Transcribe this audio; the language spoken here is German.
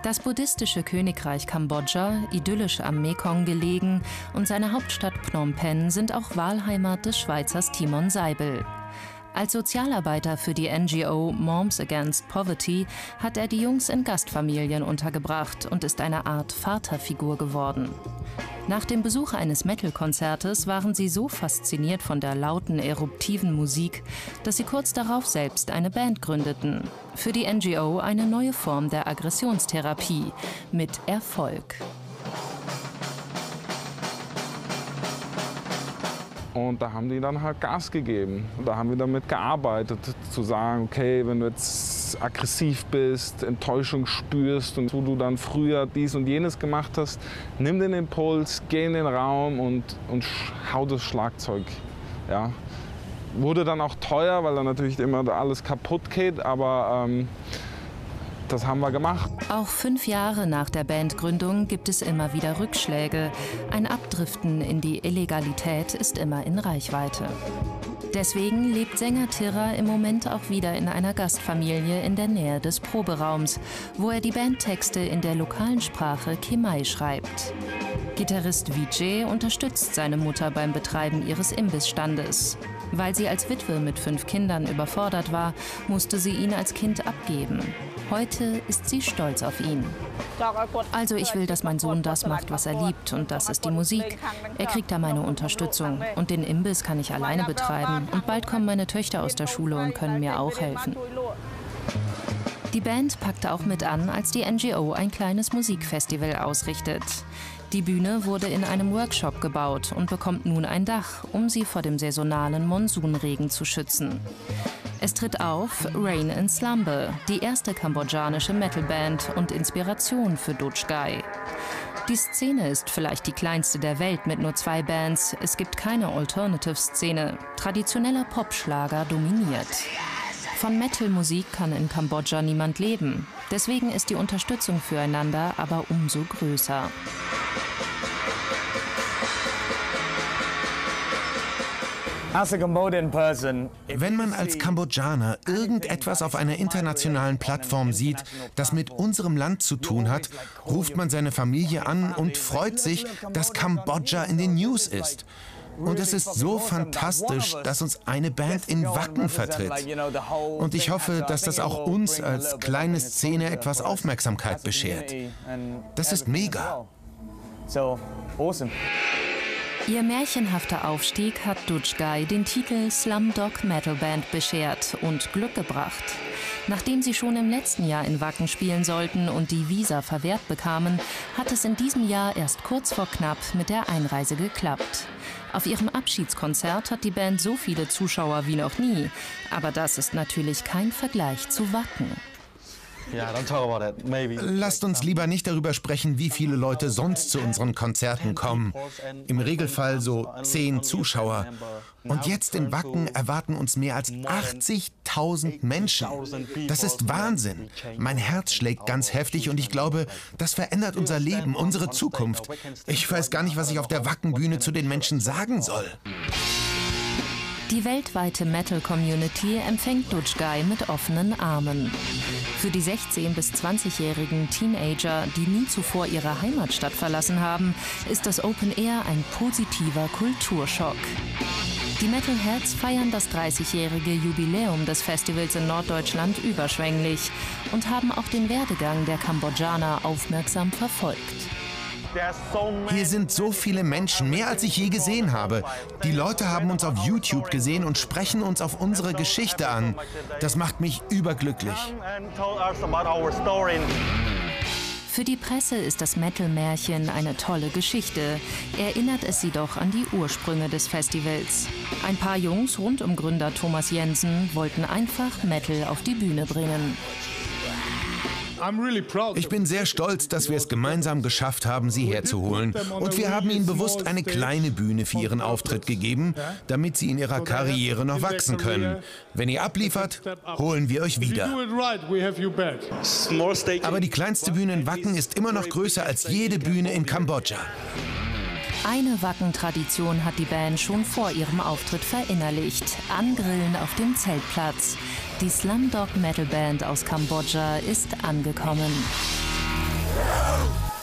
Das buddhistische Königreich Kambodscha, idyllisch am Mekong gelegen, und seine Hauptstadt Phnom Penh sind auch Wahlheimat des Schweizers Timon Seibel. Als Sozialarbeiter für die NGO Moms Against Poverty hat er die Jungs in Gastfamilien untergebracht und ist eine Art Vaterfigur geworden. Nach dem Besuch eines Metal-Konzertes waren sie so fasziniert von der lauten, eruptiven Musik, dass sie kurz darauf selbst eine Band gründeten. Für die NGO eine neue Form der Aggressionstherapie mit Erfolg. Und da haben die dann halt Gas gegeben. Da haben wir damit gearbeitet, zu sagen, okay, wenn du jetzt aggressiv bist, Enttäuschung spürst und wo du dann früher dies und jenes gemacht hast, nimm den Impuls, geh in den Raum und hau das Schlagzeug. Ja. Wurde dann auch teuer, weil dann natürlich immer alles kaputt geht, aber das haben wir gemacht. Auch 5 Jahre nach der Bandgründung gibt es immer wieder Rückschläge. Ein Abdriften in die Illegalität ist immer in Reichweite. Deswegen lebt Sänger Tirra im Moment auch wieder in einer Gastfamilie in der Nähe des Proberaums, wo er die Bandtexte in der lokalen Sprache Khmer schreibt. Gitarrist Vijay unterstützt seine Mutter beim Betreiben ihres Imbissstandes. Weil sie als Witwe mit 5 Kindern überfordert war, musste sie ihn als Kind abgeben. Heute ist sie stolz auf ihn. Also ich will, dass mein Sohn das macht, was er liebt, und das ist die Musik. Er kriegt da meine Unterstützung und den Imbiss kann ich alleine betreiben und bald kommen meine Töchter aus der Schule und können mir auch helfen. Die Band packte auch mit an, als die NGO ein kleines Musikfestival ausrichtet. Die Bühne wurde in einem Workshop gebaut und bekommt nun ein Dach, um sie vor dem saisonalen Monsunregen zu schützen. Es tritt auf Rain in Slumber, die erste kambodschanische Metalband und Inspiration für Dutch Guy. Die Szene ist vielleicht die kleinste der Welt mit nur 2 Bands. Es gibt keine Alternative-Szene. Traditioneller Popschlager dominiert. Von Metal-Musik kann in Kambodscha niemand leben. Deswegen ist die Unterstützung füreinander aber umso größer. Wenn man als Kambodschaner irgendetwas auf einer internationalen Plattform sieht, das mit unserem Land zu tun hat, ruft man seine Familie an und freut sich, dass Kambodscha in den News ist. Und es ist so fantastisch, dass uns eine Band in Wacken vertritt. Und ich hoffe, dass das auch uns als kleine Szene etwas Aufmerksamkeit beschert. Das ist mega. Ihr märchenhafter Aufstieg hat Dutch Guy den Titel Slumdog Metal Band beschert und Glück gebracht. Nachdem sie schon im letzten Jahr in Wacken spielen sollten und die Visa verwehrt bekamen, hat es in diesem Jahr erst kurz vor knapp mit der Einreise geklappt. Auf ihrem Abschiedskonzert hat die Band so viele Zuschauer wie noch nie. Aber das ist natürlich kein Vergleich zu Wacken. Lasst uns lieber nicht darüber sprechen, wie viele Leute sonst zu unseren Konzerten kommen. Im Regelfall so 10 Zuschauer. Und jetzt in Wacken erwarten uns mehr als 80.000 Menschen. Das ist Wahnsinn. Mein Herz schlägt ganz heftig und ich glaube, das verändert unser Leben, unsere Zukunft. Ich weiß gar nicht, was ich auf der Wackenbühne zu den Menschen sagen soll. Die weltweite Metal-Community empfängt Dutch Guy mit offenen Armen. Für die 16- bis 20-jährigen Teenager, die nie zuvor ihre Heimatstadt verlassen haben, ist das Open Air ein positiver Kulturschock. Die Metalheads feiern das 30-jährige Jubiläum des Festivals in Norddeutschland überschwänglich und haben auch den Werdegang der Kambodschaner aufmerksam verfolgt. Hier sind so viele Menschen, mehr als ich je gesehen habe. Die Leute haben uns auf YouTube gesehen und sprechen uns auf unsere Geschichte an. Das macht mich überglücklich. Für die Presse ist das Metal-Märchen eine tolle Geschichte. Erinnert es sie doch an die Ursprünge des Festivals. Ein paar Jungs rund um Gründer Thomas Jensen wollten einfach Metal auf die Bühne bringen. Ich bin sehr stolz, dass wir es gemeinsam geschafft haben, sie herzuholen. Und wir haben ihnen bewusst eine kleine Bühne für ihren Auftritt gegeben, damit sie in ihrer Karriere noch wachsen können. Wenn ihr abliefert, holen wir euch wieder. Aber die kleinste Bühne in Wacken ist immer noch größer als jede Bühne in Kambodscha. Eine Wacken-Tradition hat die Band schon vor ihrem Auftritt verinnerlicht: Angrillen auf dem Zeltplatz. Die Slumdog Metal Band aus Kambodscha ist angekommen.